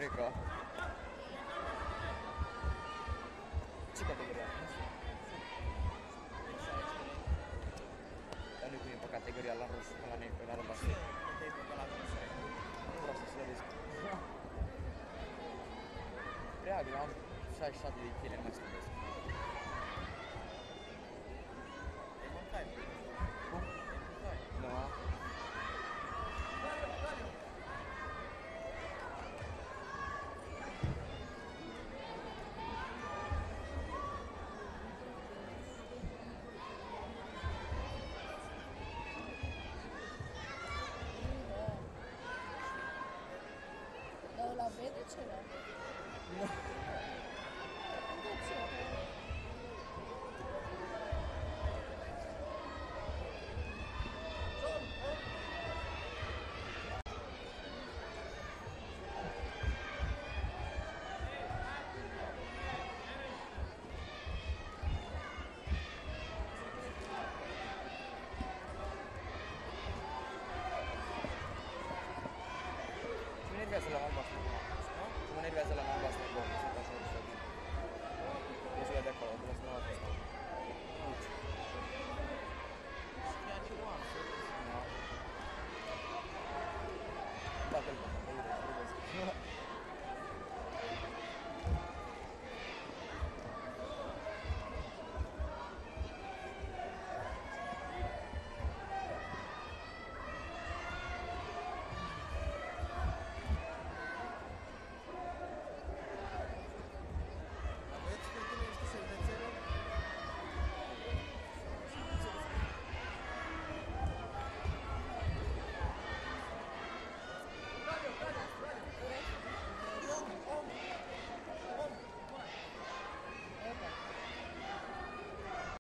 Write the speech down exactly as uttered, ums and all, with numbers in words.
că... Ce categoria? Dar nu-i bine pe categoria la roșu, la negru, la albastru. Nu vreau să slăvesc. Prea greu, am șaizeci și șapte de kg, nu mai slăvesc. Cum? Da. Dar ăla vede ceva?